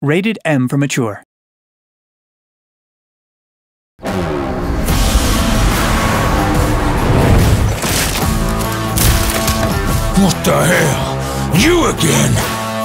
Rated M for mature. What the hell? You again?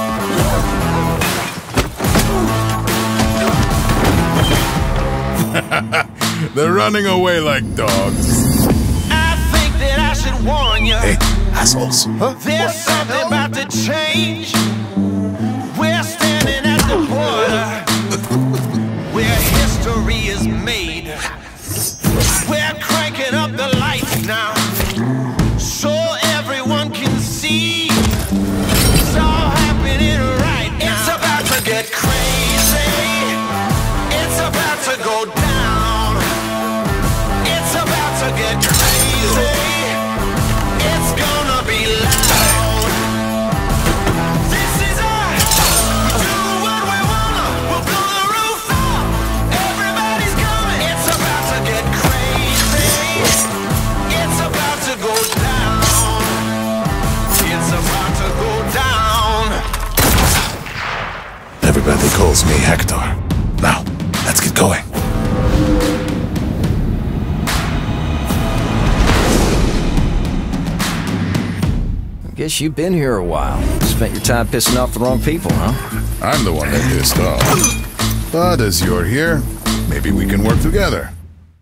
They're running away like dogs. I think that I should warn you. Hey, assholes. Huh? There's something about to change. We're standing at the border where history is made. We're cranking up the lights now so everyone can see. It's all happening right now. It's about to get crazy. It's about to go down. It's about to get crazy. It's gonna be loud. This is us. Do what we wanna. We'll blow the roof off. Everybody's coming. It's about to get crazy. It's about to go down. It's about to go down. Everybody calls me Hector. Now, let's get going. Guess you've been here a while. Spent your time pissing off the wrong people, huh? I'm the one that pissed off. But as you're here, maybe we can work together.